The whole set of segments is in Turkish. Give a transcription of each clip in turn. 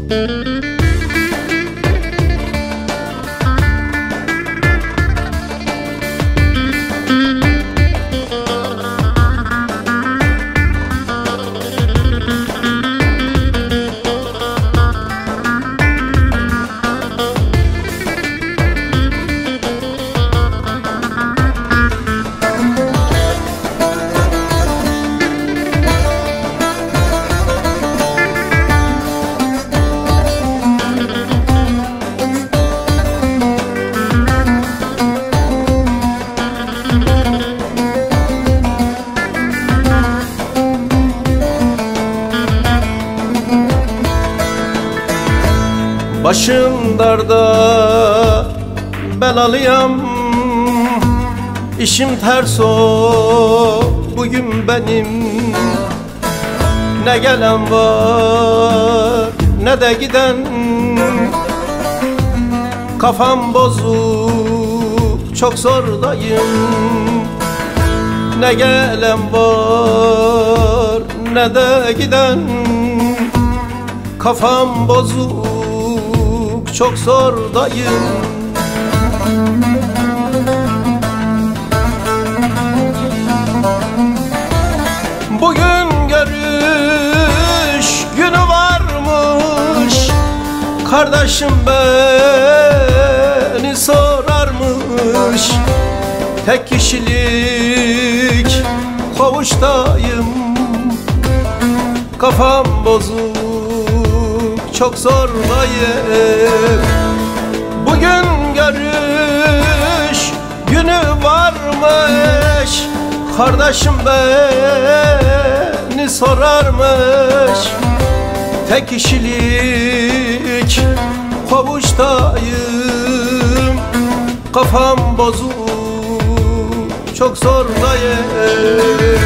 Başım darda belalıyam, işim ters o bugün benim. Ne gelen var ne de giden, kafam bozuk çok zordayım. Ne gelen var ne de giden, kafam bozuk çok zordayım. Bugün görüş günü varmış, kardeşim beni sorarmış. Tek kişilik kovuştayım, kafam bozuk çok zordayım. Bugün görüş günü varmış, kardeşim beni sorarmış. Tek kişilik kovuştayım, kafam bozuk çok zordayım.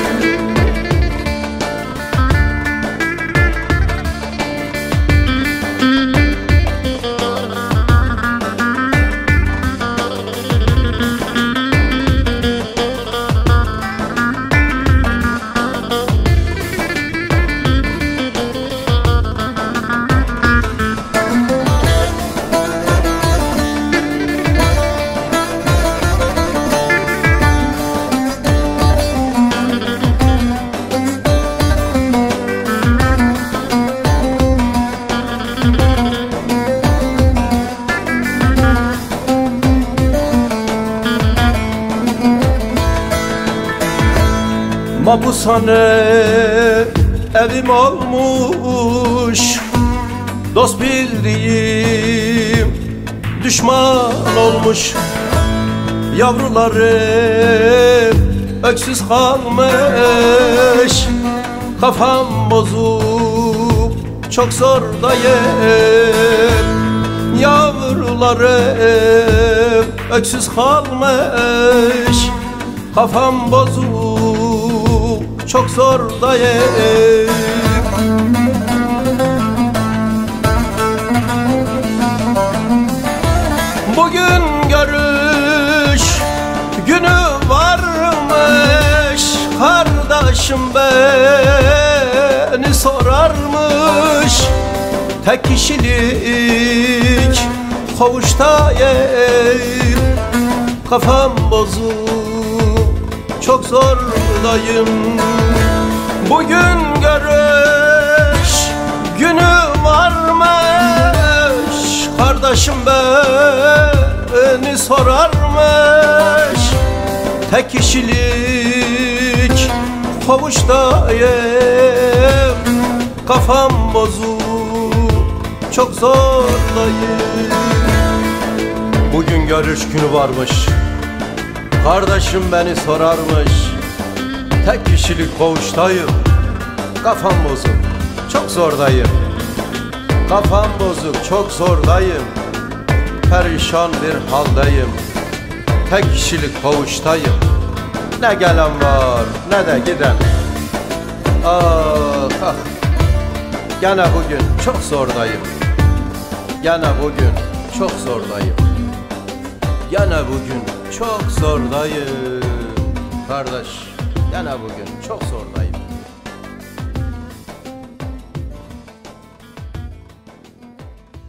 Mapushane evim olmuş, dost bildiğim düşman olmuş. Yavrularım öksüz kalmış, kafam bozuk çok zordayım. Yavrularım öksüz kalmış, kafam bozuk çok zordayım. Bugün görüş günü varmış, kardeşim beni sorarmış. Tek kişilik kovuştayım, kafam bozuk çok zordayım. Bugün görüş günü varmış, kardeşim beni sorarmış. Tek kişilik kovuştayım, kafam bozuk çok zordayım. Bugün görüş günü varmış, kardeşim beni sorarmış. Tek kişilik koğuştayım, kafam bozuk çok zordayım. Kafam bozuk çok zordayım, perişan bir haldeyim. Tek kişilik koğuştayım, ne gelen var ne de giden. Ah ah, gene bugün çok zordayım. Gene bugün çok zordayım. Gene bugün çok zordayım kardeş, gene bugün çok zordayım.